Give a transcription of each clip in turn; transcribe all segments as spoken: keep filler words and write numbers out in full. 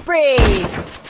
spree!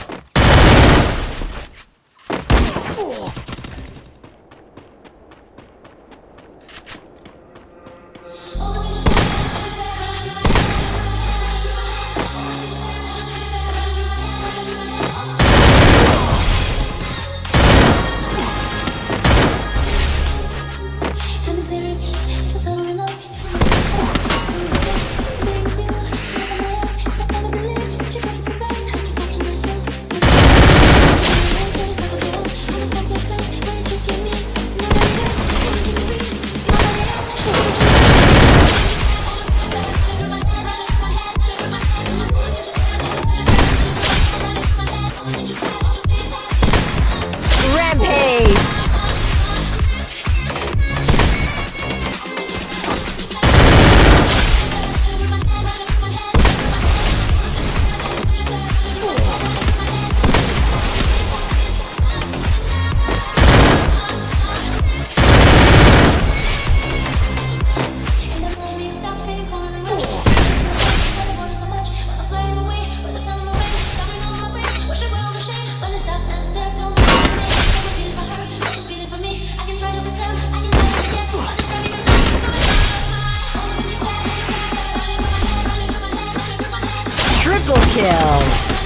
Triple kill!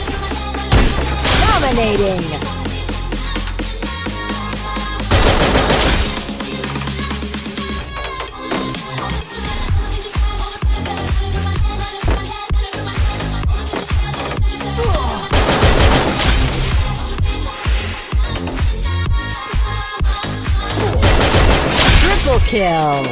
Dominating! Triple kill!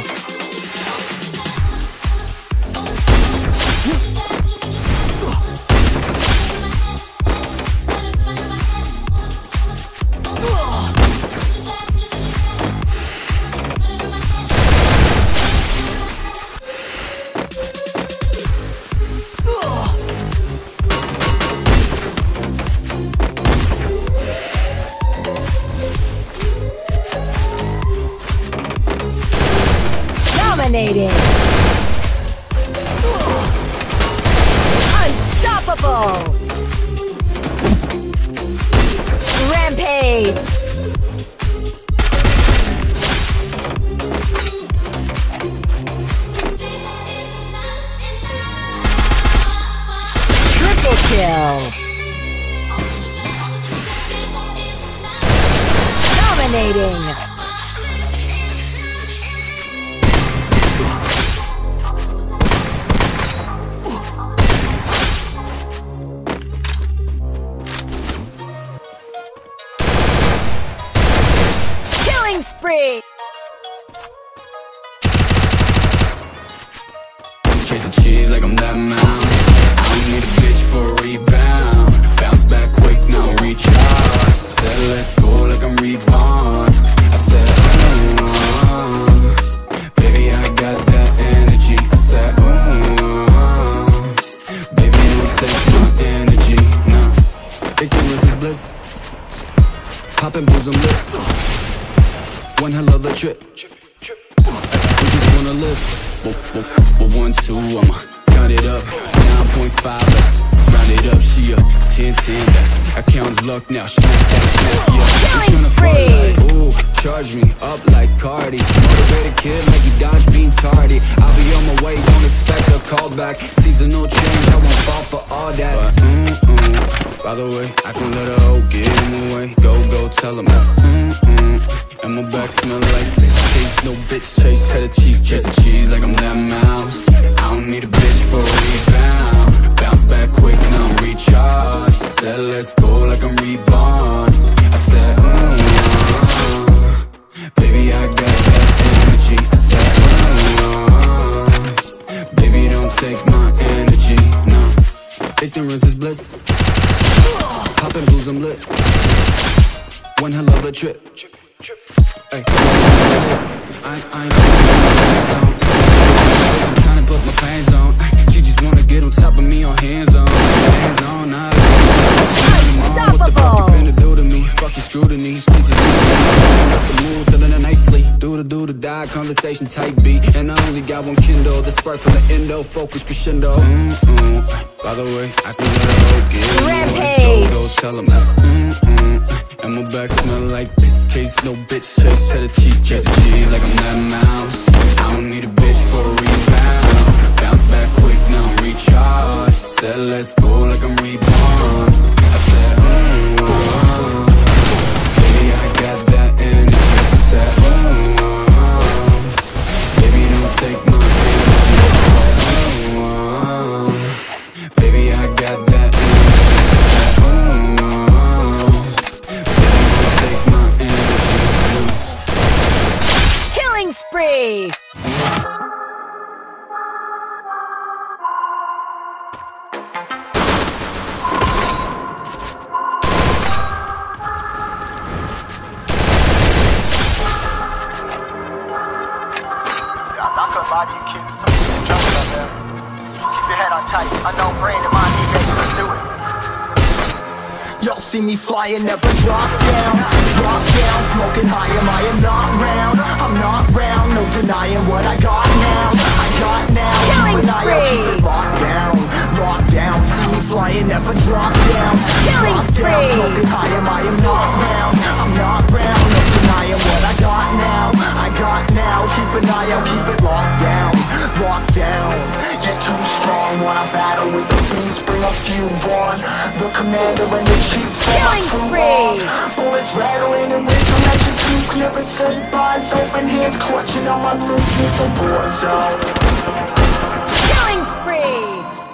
Dominating! Unstoppable! Rampage! Triple kill! Dominating! Spree! Chasing cheese like I'm that mound. I don't need a bitch for a rebound. Bounce back quick, now recharge. Said let's go like I'm reborn. I said, oh, baby, I got that energy. I said, oh, baby, don't take my energy. No, ignorance is bliss. Poppin' booze, I'm lit. One hell of a trip. We just wanna live. But one, two, I'ma count it up. nine point five, let's round it up. She a ten, ten, that's account's luck now. Snap that, snap, yeah. Killing spree! Like, ooh, charge me up like Cardi. Motivated kid like you dodge being tardy. I'll be on my way, don't expect a call back. Seasonal change, I won't fall for all that. But, mm, mm, by the way, I can let a hoe get in the way. Go, go, tell him that. Mm, mm. And my back smell like this. Chase no bitch, chase cheddar cheese. Chasing cheese like I'm that mouse. I don't need a bitch for a rebound. Bounce back quick, now I'm recharge. Said let's go like I'm reborn. I said, mm, baby, I got that energy. I said, mm, baby, don't take my energy. No, ignorance is bliss. Poppin' blues, I'm lit. One hell of a trip. Hey, I, I ain't I'm trying to put my pants on. She just wanna get on top of me on hands on. Hands on, nah. What the fuck you finna do to me? Fuck your scrutiny. Please just up the mood, telling her nicely. Do the do the die, conversation type beat. And I only got one Kindle, the spark from the endo, focus crescendo. Mm-mm. By the way, I can let her go get it. Rampage. Go, go tell him that. Mm-mm. And my back smell like piss case, no bitch chase, cheddar cheese, chase the cheese like I'm that mouse. I don't need a bitch for a rebound. Bounce back quick, now I'm recharged. Said let's go like I'm reborn. I said, mm-mm. Baby, I got that energy. I said, mm-mm. Baby, don't take my energy. I said, mm-mm. Baby, I got that energy. I said, mm-mm. Baby, don't take my energy. Killing spree! Lie to you kids, some shit jumping up there. Keep your head on tight, unknown brain in my knee, baby, let's do it. Y'all see me flying, never drop down. Drop down, smoking high, am I am not round. I'm not round, no denying what I got now. I got now, Killing keep an eye out, keep spree. it locked down. Locked down, see me flying, never drop down. Killing Drop down, spree. smoking high, am I am not round. I'm not round, no denying what I got now. I got now, keep an eye out, keep it locked down. Locked down, you're too strong. Wanna battle with the beast, bring a few on. The commander and the chief, so Killing I'm too spree. long. Bullets rattling and with dimension two. Never say byes, open hands clutching on my throat. You're so bored, so Killing spree!